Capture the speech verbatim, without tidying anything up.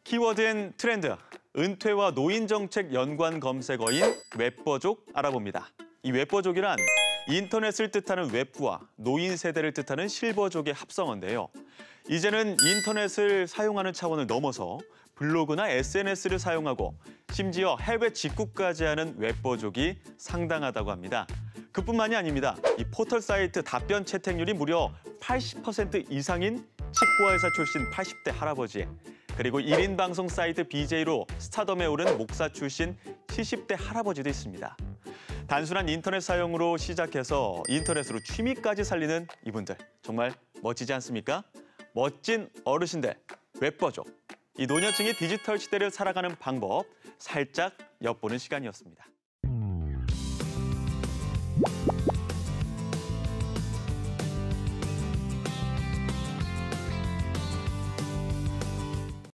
키워드엔 트렌드, 은퇴와 노인 정책 연관 검색어인 웹버족 알아봅니다. 이 웹버족이란 인터넷을 뜻하는 웹부와 노인 세대를 뜻하는 실버족의 합성어인데요. 이제는 인터넷을 사용하는 차원을 넘어서 블로그나 에스엔에스를 사용하고 심지어 해외 직구까지 하는 웹버족이 상당하다고 합니다. 그뿐만이 아닙니다. 이 포털 사이트 답변 채택률이 무려 팔십 퍼센트 이상인 치과의사 출신 팔십 대 할아버지, 그리고 일 인 방송 사이트 비제이로 스타덤에 오른 목사 출신 칠십 대 할아버지도 있습니다. 단순한 인터넷 사용으로 시작해서 인터넷으로 취미까지 살리는 이분들, 정말 멋지지 않습니까? 멋진 어르신들, 웹버족. 이 노년층이 디지털 시대를 살아가는 방법 살짝 엿보는 시간이었습니다.